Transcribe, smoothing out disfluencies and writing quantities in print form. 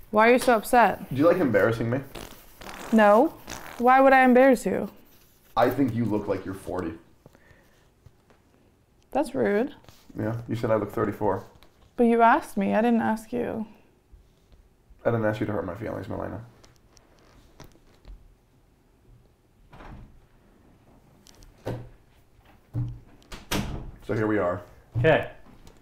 Why are you so upset? Do you like embarrassing me? No. Why would I embarrass you? I think you look like you're 40. That's rude. Yeah, you said I look 34. But you asked me. I didn't ask you. I didn't ask you to hurt my feelings, Milena. So here we are. Okay.